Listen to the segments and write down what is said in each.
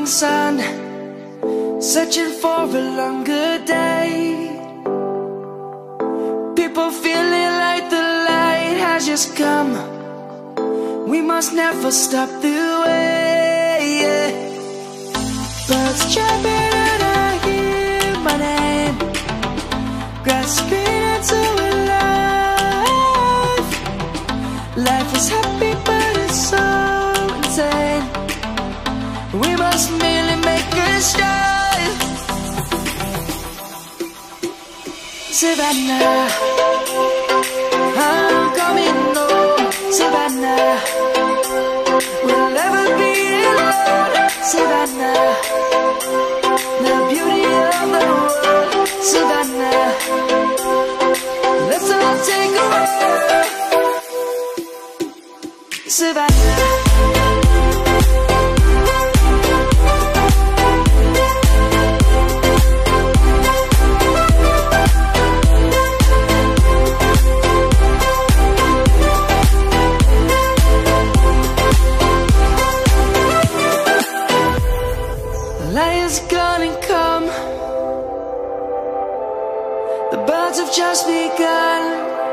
morning sun, searching for a longer day. People feeling like the light has just come. We must never stop the way. Birds chirping and I hear my name, grasping into a life. Life is happy but it's so insane. We must merely make a start. Savannah, I'm coming home. Savannah, we'll never be alone. Savannah, the beauty of the world. Savannah, let's all take a walk. Savannah. Lion's gonna come. The birds have just begun.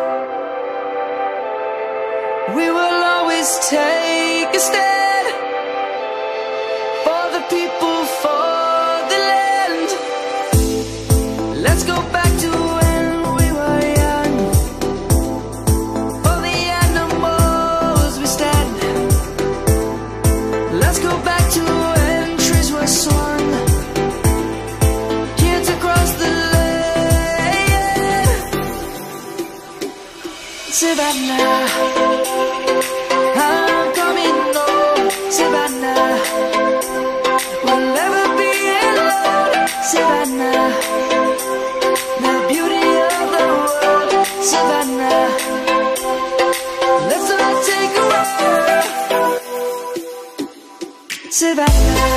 We will always take a stand for the people, for the land. Let's go back to when we were young. For the animals we stand. Let's go back to when trees were swung. Kids across the land. Savannah, I'm coming home. Savannah, we'll never be alone. Savannah, the beauty of the world. Savannah, let's all take a walk. Savannah,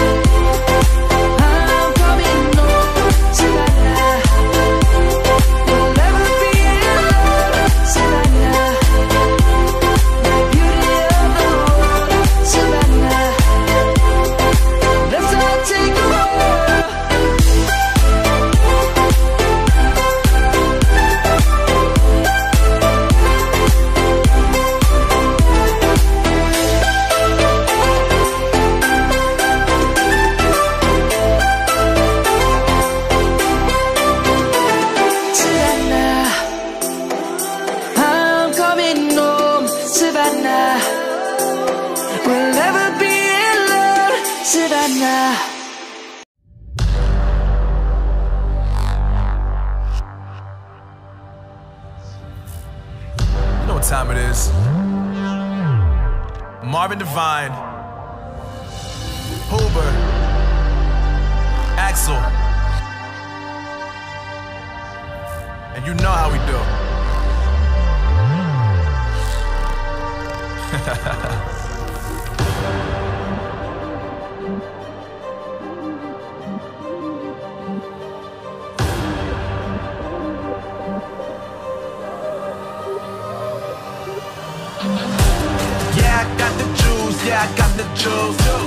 I'm coming home. Savannah, we'll never be alone. Savannah, the beauty of the world. Savannah, let's all take a walk. Savannah, I'm coming home. Savannah, we'll never be alone. Savannah. You know what time it is. Marvin Devine, Huber, Axel, and you know how we do. Yeah, I got the juice, yeah, I got the juice.